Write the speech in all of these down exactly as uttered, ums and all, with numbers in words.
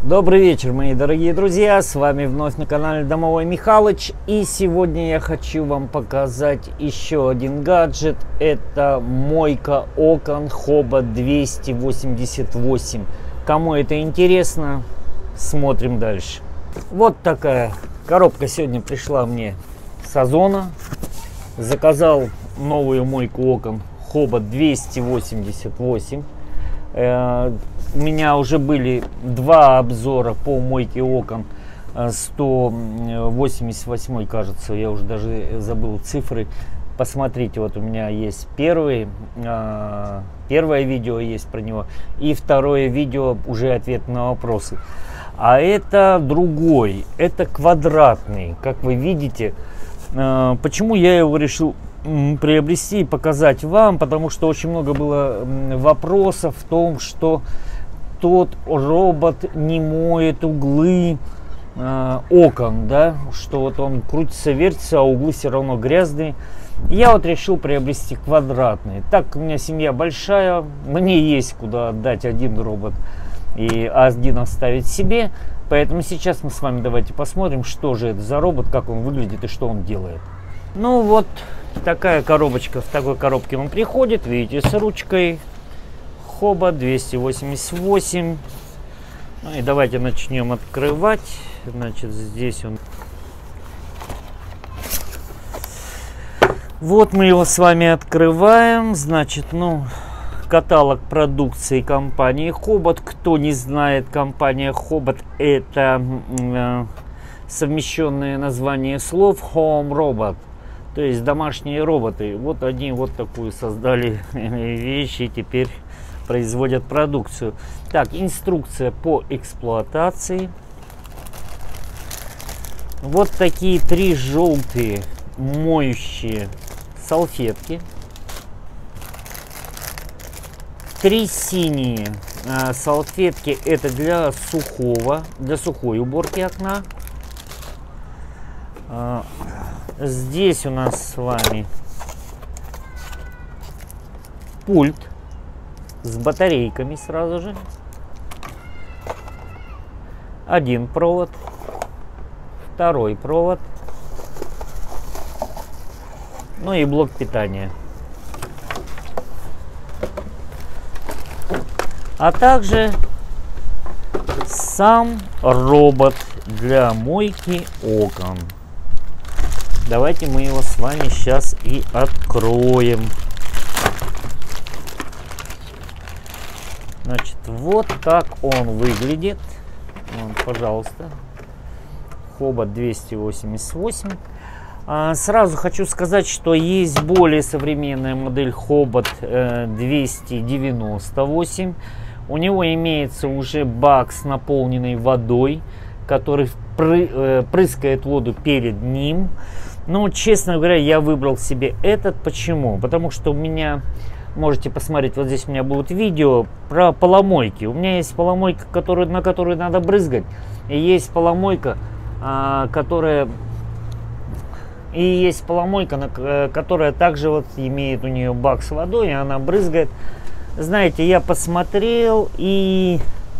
Добрый вечер, мои дорогие друзья, с вами вновь на канале Домовой Михалыч, и сегодня я хочу вам показать еще один гаджет. Это мойка окон Хобот двести восемьдесят восемь. Кому это интересно, смотрим дальше. Вот такая коробка сегодня пришла мне с Озона. Заказал новую мойку окон Хобот двести восемьдесят восемь. У меня уже были два обзора по мойке окон сто восемьдесят восемь, кажется, я уже даже забыл цифры. Посмотрите, вот у меня есть первый, первое видео есть про него, и второе видео уже ответ на вопросы. А это другой, это квадратный, как вы видите. Почему я его решил приобрести и показать вам? Потому что очень много было вопросов в том, что тот робот не моет углы э, окон, да, что вот он крутится, вертится, а углы все равно грязные. Я вот решил приобрести квадратный. Так как у меня семья большая, мне есть куда отдать один робот и один оставить себе. Поэтому сейчас мы с вами давайте посмотрим, что же это за робот, как он выглядит и что он делает. Ну вот такая коробочка, в такой коробке он приходит, видите, с ручкой. Хобот двести восемьдесят восемь. Ну и давайте начнем открывать. Значит, здесь он. Вот мы его с вами открываем. Значит, ну, каталог продукции компании Хобот. Кто не знает, компания Хобот — это э, совмещенное название слов Home Robot. То есть домашние роботы. Вот они вот такую создали вещь и теперь производят продукцию. Так, инструкция по эксплуатации. Вот такие три желтые моющие салфетки. Три синие а, салфетки. Это для сухого, для сухой уборки окна. А, здесь у нас с вами пульт с батарейками сразу же. Один провод, второй провод, ну и блок питания. А также сам робот для мойки окон. Давайте мы его с вами сейчас и откроем. Значит, вот так он выглядит. Вот, пожалуйста. Хобот двести восемьдесят восемь. А, сразу хочу сказать, что есть более современная модель Хобот э, двести девяносто восемь. У него имеется уже бак с наполненной водой, который пры, э, прыскает воду перед ним. Но, честно говоря, я выбрал себе этот. Почему? Потому что у меня... Можете посмотреть, вот здесь у меня будет видео про поломойки. У меня есть поломойка, которую, на которую надо брызгать. И есть поломойка, а, которая... И есть поломойка, на, которая также вот имеет у нее бак с водой, и она брызгает. Знаете, я посмотрел и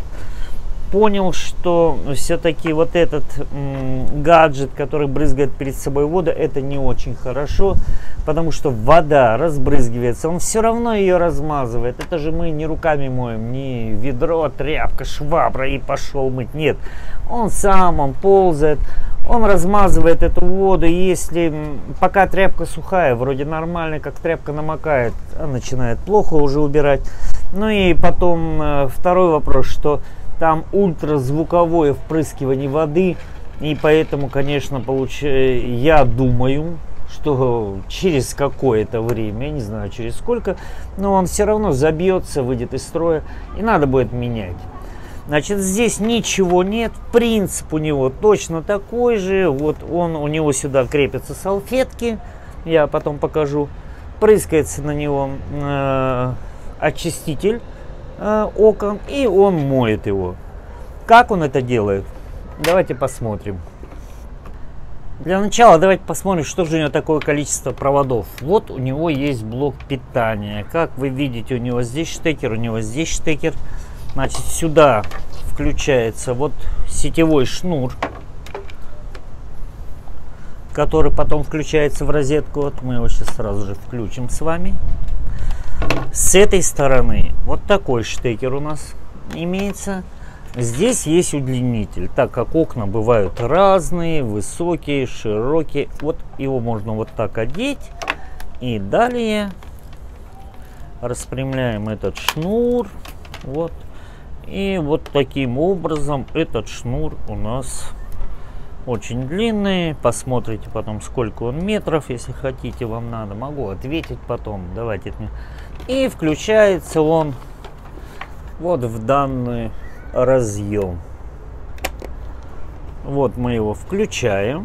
понял, что все-таки вот этот м, гаджет, который брызгает перед собой воду, это не очень хорошо, потому что вода разбрызгивается, он все равно ее размазывает. Это же мы не руками моем, не ведро, тряпка, швабра и пошел мыть. Нет, он сам, он ползает, он размазывает эту воду. Если пока тряпка сухая, вроде нормально, как тряпка намокает, он начинает плохо уже убирать. Ну и потом э, второй вопрос, что там ультразвуковое впрыскивание воды, и поэтому, конечно, получ... я думаю, что через какое-то время, я не знаю через сколько, но он все равно забьется, выйдет из строя, и надо будет менять. Значит, здесь ничего нет, принцип у него точно такой же. Вот он, у него сюда крепятся салфетки, я потом покажу, прыскается на него э, очиститель окон, и он моет его. Как он это делает? Давайте посмотрим. Для начала давайте посмотрим, что же у него такое количество проводов. Вот у него есть блок питания. Как вы видите, у него здесь штекер, у него здесь штекер. Значит, сюда включается вот сетевой шнур, который потом включается в розетку. Вот мы его сейчас сразу же включим с вами. С этой стороны вот такой штекер у нас имеется. Здесь есть удлинитель, так как окна бывают разные, высокие, широкие. Вот его можно вот так одеть. И далее распрямляем этот шнур. Вот. И вот таким образом этот шнур у нас очень длинный. Посмотрите потом, сколько он метров, если хотите, вам надо. Могу ответить потом. Давайте. И включается он вот в данный разъем. Вот мы его включаем.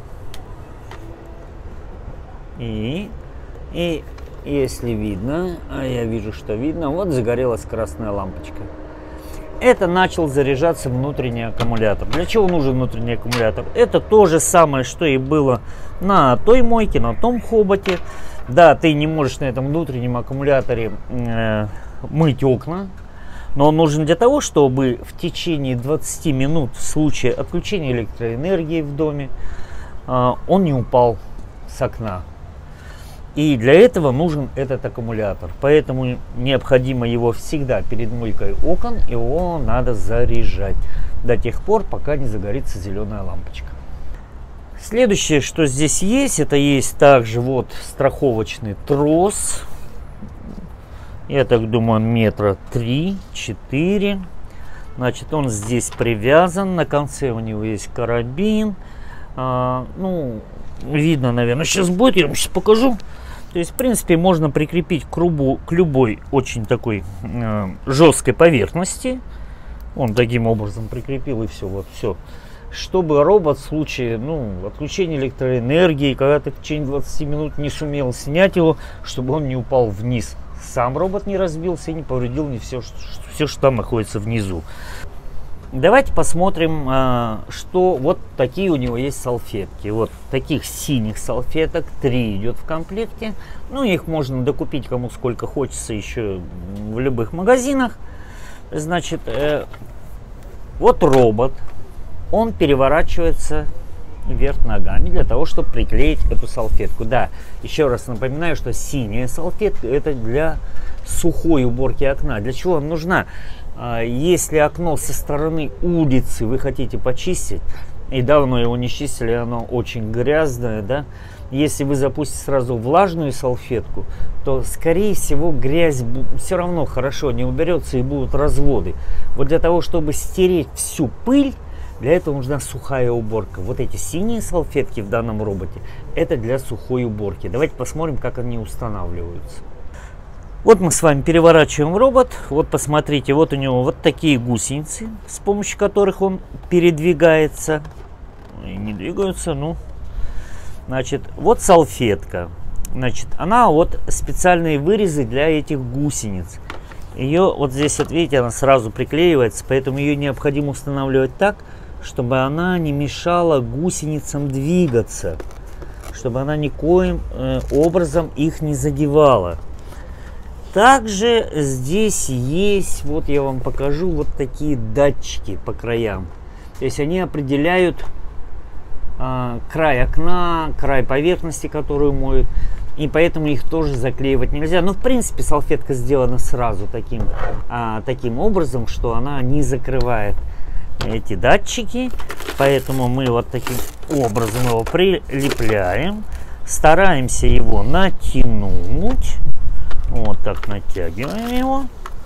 И, и если видно, а я вижу, что видно, вот загорелась красная лампочка. Это начал заряжаться внутренний аккумулятор. Для чего нужен внутренний аккумулятор? Это то же самое, что и было на той мойке, на том хоботе. Да, ты не можешь на этом внутреннем аккумуляторе э, мыть окна, но он нужен для того, чтобы в течение двадцати минут в случае отключения электроэнергии в доме э, он не упал с окна. И для этого нужен этот аккумулятор. Поэтому необходимо его всегда перед мойкой окон, его надо заряжать до тех пор, пока не загорится зеленая лампочка. Следующее, что здесь есть, это есть также вот страховочный трос. Я так думаю, он метра три-четыре. Значит, он здесь привязан. На конце у него есть карабин. А, ну, видно, наверное, сейчас будет. Я вам сейчас покажу. То есть, в принципе, можно прикрепить к, рубу, к любой очень такой э, жесткой поверхности. Он таким образом прикрепил, и все, вот все. Чтобы робот в случае ну, отключения электроэнергии, когда ты в течение двадцати минут не сумел снять его, чтобы он не упал вниз. Сам робот не разбился и не повредил не все, что, все, что там находится внизу. Давайте посмотрим, что вот такие у него есть салфетки. Вот таких синих салфеток три идет в комплекте. Ну, их можно докупить кому сколько хочется еще в любых магазинах. Значит, вот робот. Он переворачивается вверх ногами для того, чтобы приклеить эту салфетку. Да, еще раз напоминаю, что синяя салфетка это для сухой уборки окна. Для чего она нужна? Если окно со стороны улицы вы хотите почистить, и давно его не чистили, оно очень грязное, да, если вы запустите сразу влажную салфетку, то, скорее всего, грязь все равно хорошо не уберется и будут разводы. Вот для того, чтобы стереть всю пыль, для этого нужна сухая уборка. Вот эти синие салфетки в данном роботе, это для сухой уборки. Давайте посмотрим, как они устанавливаются. Вот мы с вами переворачиваем робот. Вот посмотрите, вот у него вот такие гусеницы, с помощью которых он передвигается. И не двигаются, ну. Значит, вот салфетка. Значит, она вот специальные вырезы для этих гусениц. Ее вот здесь, вот видите, она сразу приклеивается, поэтому ее необходимо устанавливать так, чтобы она не мешала гусеницам двигаться, чтобы она никоим э, образом их не задевала. Также здесь есть, вот я вам покажу, вот такие датчики по краям. То есть они определяют э, край окна, край поверхности, которую моют. И поэтому их тоже заклеивать нельзя. Но в принципе салфетка сделана сразу таким, э, таким образом, что она не закрывает эти датчики. Поэтому мы вот таким образом его прилепляем. Стараемся его натянуть. Вот так натягиваем его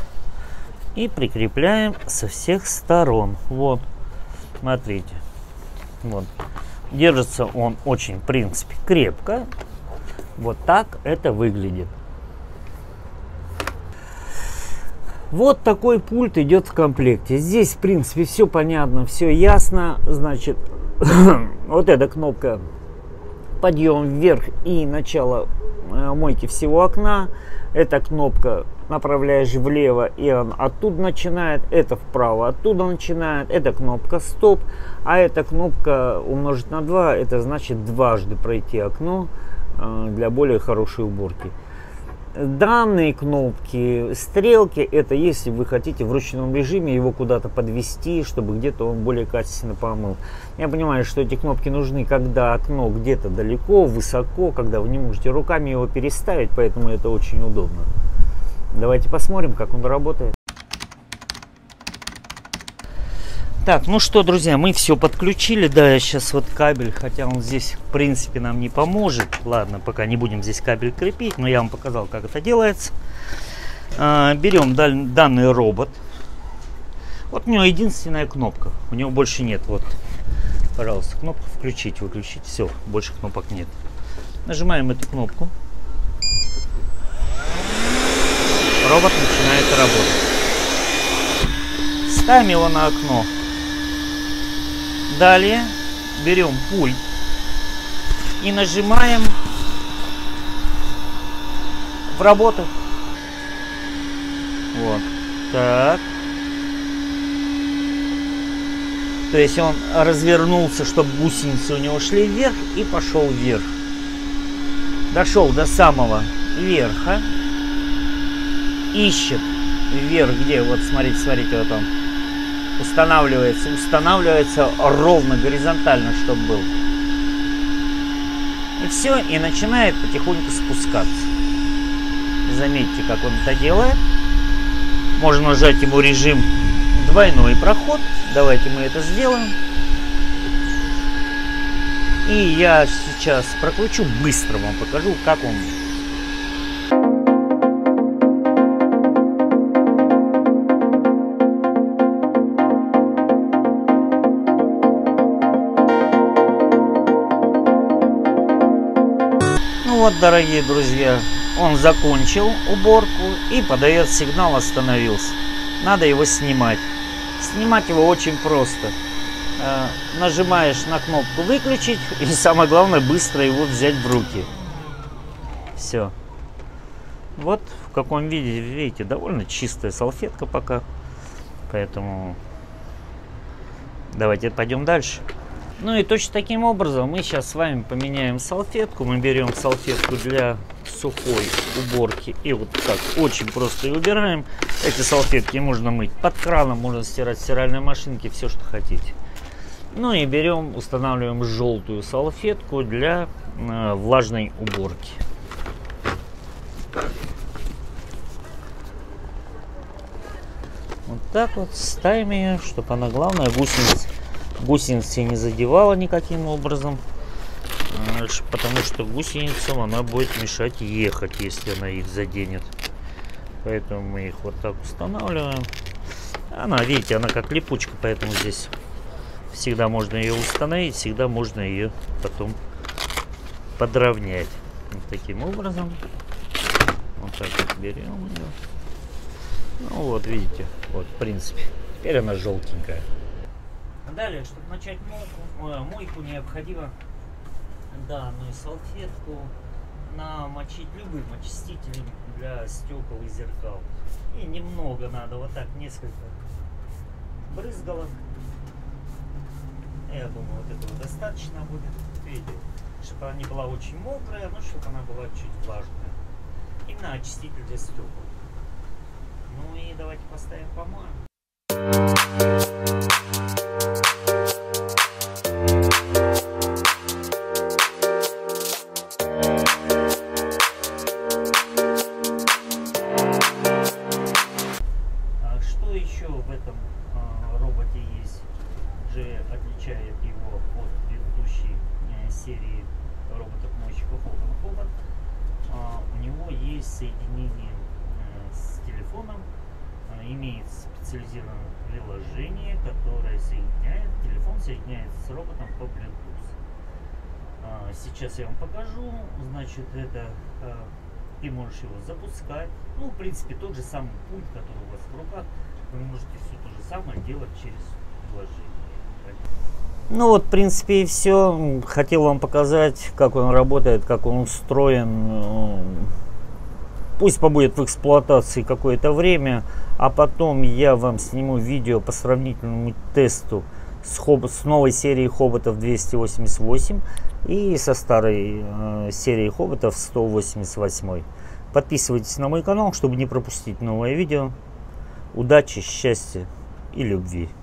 и прикрепляем со всех сторон. Вот, смотрите, вот держится он очень, в принципе, крепко. Вот так это выглядит. Вот такой пульт идет в комплекте. Здесь, в принципе, все понятно, все ясно. Значит, вот эта кнопка подъем вверх и начало мойки всего окна. Эта кнопка направляешь влево, и он оттуда начинает. Это вправо, оттуда начинает. Это кнопка стоп. А эта кнопка умножить на два, это значит дважды пройти окно для более хорошей уборки. Данные кнопки, стрелки, это если вы хотите в ручном режиме его куда-то подвести, чтобы где-то он более качественно помыл. Я понимаю, что эти кнопки нужны, когда окно где-то далеко, высоко, когда вы не можете руками его переставить, поэтому это очень удобно. Давайте посмотрим, как он работает. Так, ну что, друзья, мы все подключили. Да, я сейчас вот кабель, хотя он здесь, в принципе, нам не поможет. Ладно, пока не будем здесь кабель крепить, но я вам показал, как это делается. А, берем данный робот. Вот у него единственная кнопка, у него больше нет. Вот, пожалуйста, кнопку включить, выключить. Все, больше кнопок нет. Нажимаем эту кнопку. Робот начинает работать. Ставим его на окно. Далее берем пульт и нажимаем в работу. Вот так. То есть он развернулся, чтобы гусеницы у него шли вверх, и пошел вверх. Дошел до самого верха. Ищет вверх, где, вот смотрите, смотрите, вот он. Устанавливается, устанавливается ровно, горизонтально, чтобы был. И все, и начинает потихоньку спускаться. Заметьте, как он это делает. Можно нажать ему режим двойной проход. Давайте мы это сделаем. И я сейчас прокручу, быстро вам покажу, как он. Вот, дорогие друзья, он закончил уборку и подает сигнал «Остановился». Надо его снимать. Снимать его очень просто. Э, нажимаешь на кнопку «Выключить» и самое главное, быстро его взять в руки. Все. Вот в каком виде, видите, довольно чистая салфетка пока. Поэтому давайте пойдем дальше. Ну и точно таким образом мы сейчас с вами поменяем салфетку. Мы берем салфетку для сухой уборки и вот так очень просто и убираем. Эти салфетки можно мыть под краном, можно стирать в стиральной машинке, все что хотите. Ну и берем, устанавливаем желтую салфетку для э, влажной уборки. Вот так вот ставим ее, чтобы она, главное, гусеница. Гусеницы не задевала никаким образом, потому что гусеницам она будет мешать ехать, если она их заденет. Поэтому мы их вот так устанавливаем. Она, видите, она как липучка, поэтому здесь всегда можно ее установить, всегда можно ее потом подровнять. Вот таким образом. Вот так вот берем ее. Ну вот, видите, вот в принципе. Теперь она желтенькая. Далее, чтобы начать мойку, мойку необходимо данную салфетку намочить любым очистителем для стекол и зеркал. И немного надо, вот так, несколько брызгалок. Я думаю, вот этого достаточно будет. Видите, чтобы она не была очень мокрая, но чтобы она была чуть влажная. Именно очиститель для стекол. Ну и давайте поставим помоем. Отличает его от предыдущей э, серии роботов-мойщиков Хобот. А, у него есть соединение э, с телефоном, а, имеет специализированное приложение, которое соединяет, телефон соединяется с роботом по Bluetooth. А, сейчас я вам покажу. Значит, это а, ты можешь его запускать. Ну, в принципе, тот же самый пульт, который у вас в руках, вы можете все то же самое делать через приложение. Ну вот, в принципе, и все. Хотел вам показать, как он работает, как он устроен. Пусть побудет в эксплуатации какое-то время, а потом я вам сниму видео по сравнительному тесту с, хоб... с новой серией Хоботов двести восемьдесят восемь и со старой э, серией Хоботов сто восемьдесят восемь. Подписывайтесь на мой канал, чтобы не пропустить новое видео. Удачи, счастья и любви.